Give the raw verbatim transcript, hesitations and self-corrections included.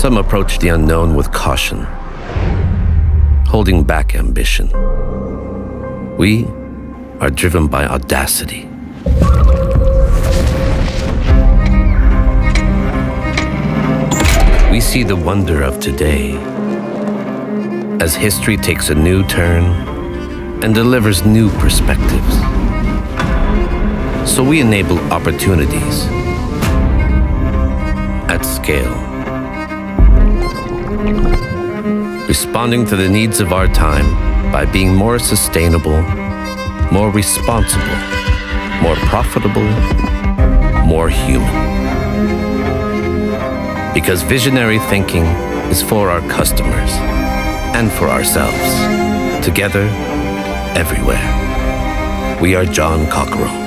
Some approach the unknown with caution, holding back ambition. We are driven by audacity. We see the wonder of today as history takes a new turn and delivers new perspectives. So we enable opportunities at scale, responding to the needs of our time by being more sustainable, more responsible, more profitable, more human. Because visionary thinking is for our customers and for ourselves, together, everywhere. We are John Cockerill.